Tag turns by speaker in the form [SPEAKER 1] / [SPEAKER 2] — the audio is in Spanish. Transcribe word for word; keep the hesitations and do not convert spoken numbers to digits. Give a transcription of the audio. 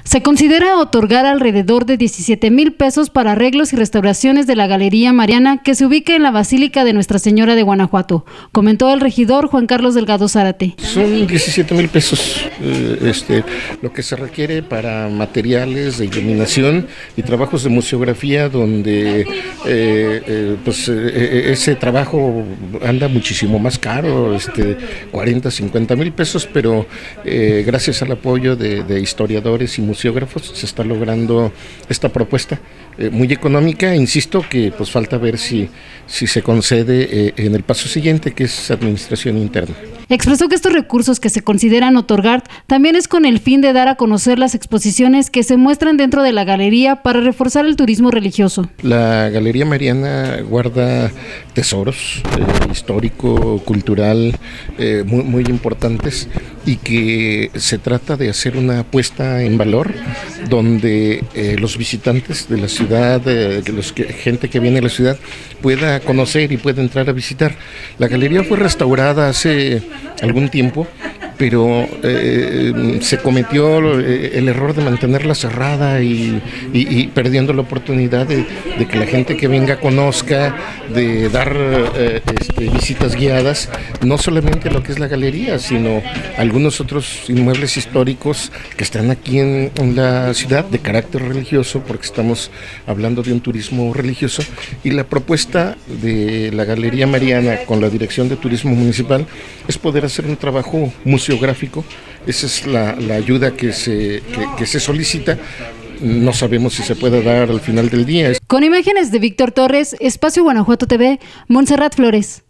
[SPEAKER 1] Se considera otorgar alrededor de diecisiete mil pesos para arreglos y restauraciones de la Galería Mariana que se ubica en la Basílica de Nuestra Señora de Guanajuato, comentó el regidor Juan Carlos Delgado Zárate.
[SPEAKER 2] Son diecisiete mil pesos eh, este, lo que se requiere para materiales de iluminación y trabajos de museografía donde eh, eh, pues, eh, ese trabajo anda muchísimo más caro, este, cuarenta, cincuenta mil pesos, pero eh, gracias al apoyo de, de historiadores y museógrafos se está logrando esta propuesta eh, muy económica. Insisto que pues falta ver si, si se concede eh, en el paso siguiente, que es administración interna.
[SPEAKER 1] Expresó que estos recursos que se consideran otorgar también es con el fin de dar a conocer las exposiciones que se muestran dentro de la galería para reforzar el turismo religioso.
[SPEAKER 2] La Galería Mariana guarda tesoros eh, histórico, cultural, eh, muy, muy importantes, y que se trata de hacer una puesta en valor donde eh, los visitantes de la ciudad, eh, los que, gente que viene a la ciudad, pueda conocer y pueda entrar a visitar. La galería fue restaurada hace algún tiempo, pero eh, se cometió eh, el error de mantenerla cerrada y, y, y perdiendo la oportunidad de, de que la gente que venga conozca, de dar eh, este, visitas guiadas, no solamente a lo que es la galería, sino algunos otros inmuebles históricos que están aquí en, en la ciudad de carácter religioso, porque estamos hablando de un turismo religioso, y la propuesta de la Galería Mariana con la Dirección de Turismo Municipal es poder hacer un trabajo museográfico. Esa es la, la ayuda que se, que, que se solicita. No sabemos si se puede dar al final del día.
[SPEAKER 1] Con imágenes de Víctor Torres, Espacio Guanajuato T V, Montserrat Flores.